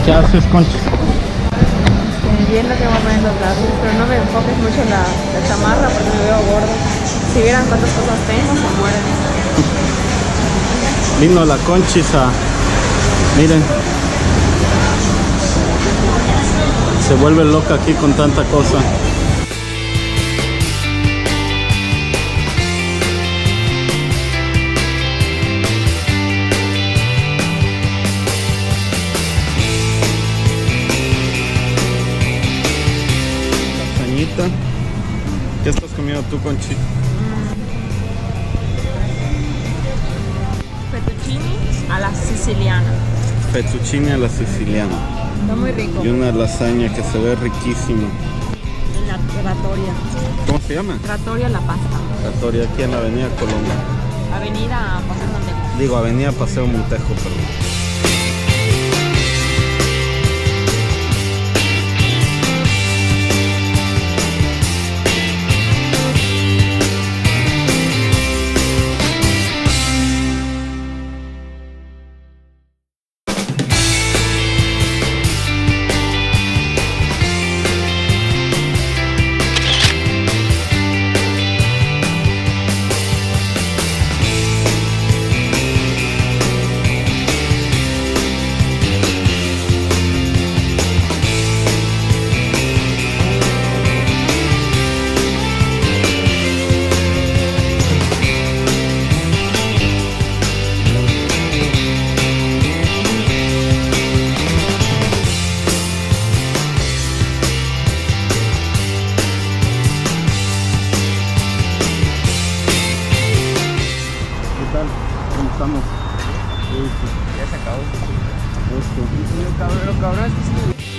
¿Qué haces, Conchi? Viendo que voy a poner los brazos, pero no me enfoques mucho en la chamarra porque me veo gordo. Si vieran cuántas cosas tengo, se mueren. Vino la Conchisa. Miren. Se vuelve loca aquí con tanta cosa. ¿Qué estás comiendo tú, Conchi? Fettuccine a la siciliana. Fettuccine a la siciliana. Está muy rico. Y una lasaña que se ve riquísima. En la trattoria. ¿Cómo se llama? Trattoria La Pasta. Trattoria, aquí en la Avenida Colombia. Avenida Paseo Montejo. Digo, Avenida Paseo Montejo, perdón. ¿Cómo estamos? Ya se acabó. Esto. Lo cabrón es que sí.